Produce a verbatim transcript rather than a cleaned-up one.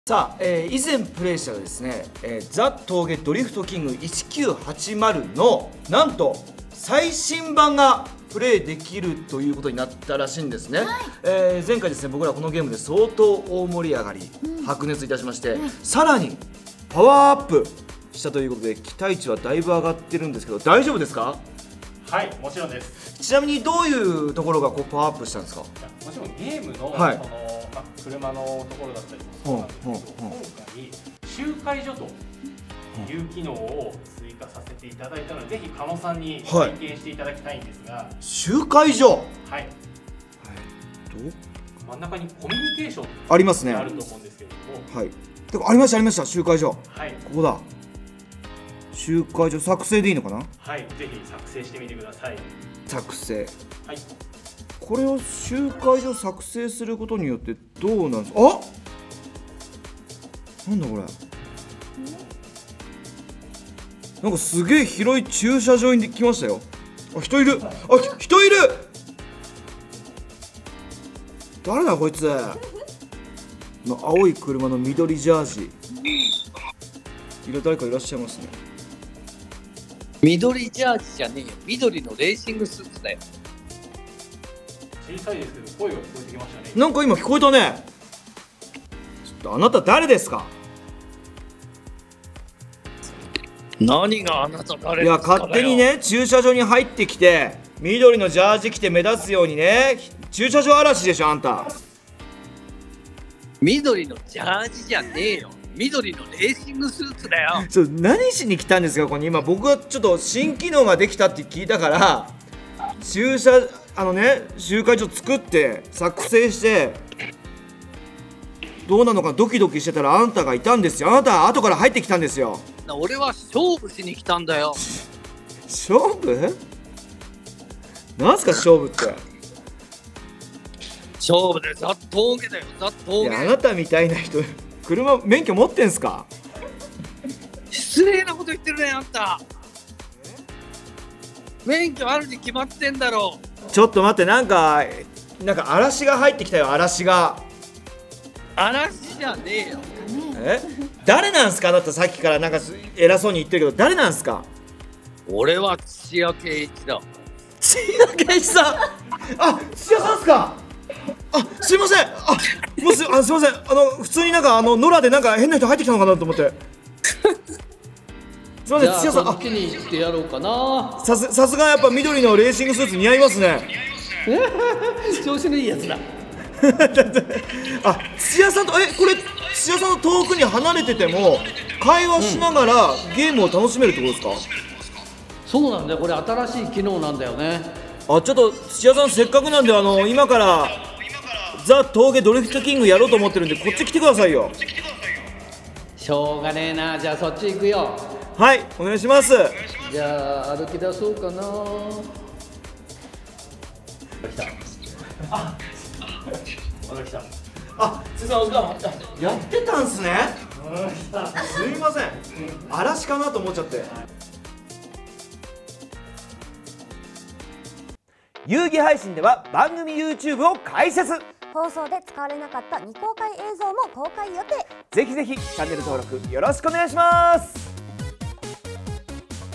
さあ、えー、以前プレイしたですね、えー、ザ・峠ドリフトキングいちきゅうはちまるのなんと最新版がプレイできるということになったらしいんですね、はい、えー、前回ですね僕らこのゲームで相当大盛り上がり、うん、白熱いたしまして、うん、さらにパワーアップしたということで期待値はだいぶ上がってるんですけど大丈夫ですか？ はい、もちろんです。 ちなみにどういうところがこうパワーアップしたんですか？ もちろんゲームの、 はい、 そのまあ、車のところだったりもそうなんですけど、今回周回所という機能を追加させていただいたので、ぜひ狩野さんに体験していただきたいんですが、はい、 周回所、はい、 はい、真ん中にコミュニケーションありますね。 あると思うんですけれども、はい、 でもありましたありました周回所、 はい、 ここだ。周回所作成でいいのかな？ はい、ぜひ作成してみてください。 作成、 はい、 これを周回所作成することによってどうなんですか？あ、なんだこれ、なんかすげえ広い駐車場に来ましたよ。あ、人いる、あ、人いる。誰だこいつの青い車の緑ジャージ、いる誰かいらっしゃいますね。 緑ジャージじゃねえよ、緑のレーシングスーツだよ。 小さいですけど声が聞こえてきましたね。 なんか今聞こえたね。ちょっとあなた誰ですか？ 何があなた誰ですか？ いや、勝手にね駐車場に入ってきて緑のジャージ着て目立つようにね、駐車場嵐でしょあんた。 緑のジャージじゃねえよ、緑のレーシングスーツだよ。 ちょ何しに来たんですかここに。今僕はちょっと新機能ができたって聞いたから駐車あのね周回所作って作成してどうなのかドキドキしてたらあんたがいたんですよ。あなた後から入ってきたんですよ。 俺は勝負しに来たんだよ。 勝負？なんすか勝負って。 勝負でザッ峠だよ、ザッ峠。 いや、あなたみたいな人車免許持ってんすか？ 失礼なこと言ってるねあんた。免許あるに決まってんだろう。 ちょっと待って、なんかなんか嵐が入ってきたよ。嵐が。 嵐じゃねえよ。 え、誰なんすかあなた。さっきからなんか偉そうに言ってるけど誰なんすか？ 俺は土屋圭一だ。 土屋圭一さんあ、土屋さんっすか？あ、すいません。あ、もうす、あ、すいません。あの普通になんかあの野良でなんか変な人入ってきたのかなと思って。すいません、土屋さん。あ、 気に入ってやろうかな。 さす、さすがやっぱ緑のレーシングスーツ似合いますね。 調子のいいやつだ。 あ、土屋さんと、え、これ土屋さんの遠くに離れてても会話しながらゲームを楽しめるってことですか？うん、 そうなんだよ、これ新しい機能なんだよね。 あ、ちょっと土屋さんせっかくなんであの今からザ・峠ドリフトキングやろうと思ってるんでこっち来てくださいよ。 しょうがねえな。じゃあそっち行くよ。 はい、お願いします。 じゃあ歩き出そうかな。来た。 あ、まだ来た。 あ、すいません、お時間やってたんすね。すみません、嵐かなと思っちゃって。遊戯配信では番組 YouTube を開設。 放送で使われなかった未公開映像も公開予定。 ぜひぜひチャンネル登録よろしくお願いします。